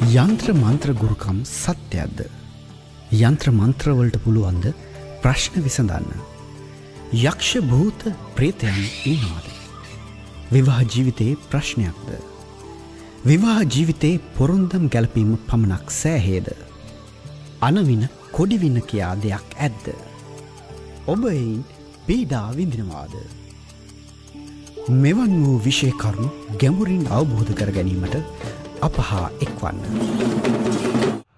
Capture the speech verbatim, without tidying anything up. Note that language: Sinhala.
යන්ත්‍ර මන්ත්‍ර ගුරුකම් සත්‍යයක්ද? යන්ත්‍ර මන්ත්‍රවලට පුළුවන්ද ප්‍රශ්න විසඳන්න? යක්ෂ භූත ප්‍රේතයන් ඉන්නවාද? විවාහ ජීවිතයේ ප්‍රශ්නයක්ද? විවාහ ජීවිතයේ පොරොන්දම් ගැලපීම පමණක් සෑහේද? අනවින කොඩිවින කියා දෙයක් ඇද්ද? ඔබ එයින් පීඩා විඳිනවාද? මෙවන් වූ විෂය කරුණු ගැඹුරින් අවබෝධ කර ගැනීමට අප හා එක්වන්න.